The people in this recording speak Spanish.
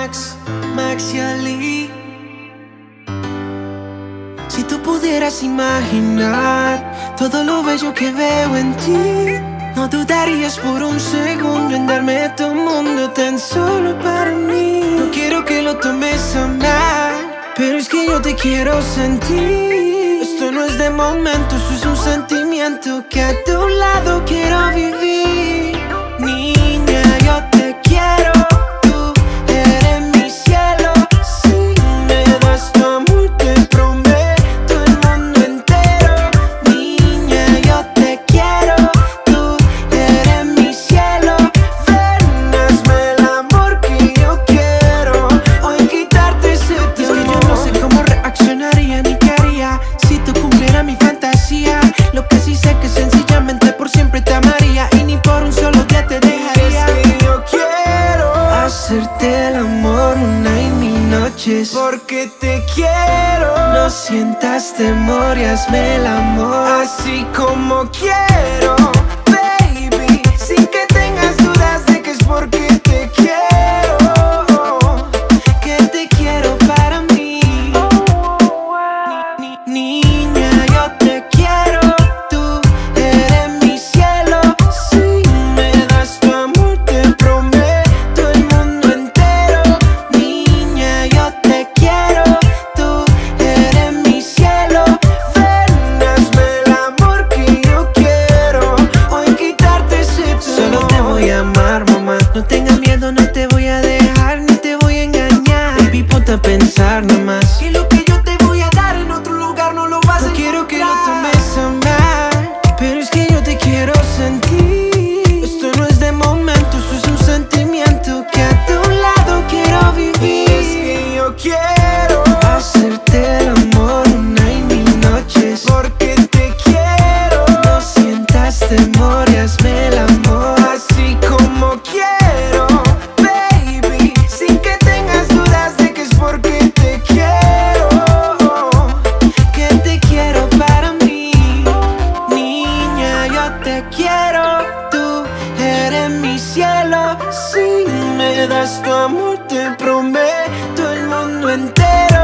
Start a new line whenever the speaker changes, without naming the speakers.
Max y Ali. Si tú pudieras imaginar todo lo bello que veo en ti, no dudarías por un segundo en darme tu mundo tan solo para mí. No quiero que lo tomes a mal, pero es que yo te quiero sentir. Esto no es de momento, esto es un sentimiento que a tu lado quiero vivir. Niña, yo te quiero. Hacerte el amor una y mil noches, porque te quiero. No sientas temor y hazme el amor así como quiero, baby, sin que tengas dudas de que es porque te quiero, que te quiero para mí. Niña, yo te quiero. Tú eres mi cielo. Si me das tu amor te prometo no tengas miedo, no te voy a dejar ni te voy a engañar. Baby, ponte a pensar nada más que lo que yo te voy a dar en otro lugar no lo vas a encontrar. No quiero que lo tomes a mal, pero es que yo te quiero sentir. Esto no es de momento, esto es un sentimiento que a tu lado quiero vivir. Es que yo quiero hacerte el amor una y mil noches, porque te quiero. No sientas temor y hazme el amor así como quiero. Si me das tu amor te prometo el mundo entero.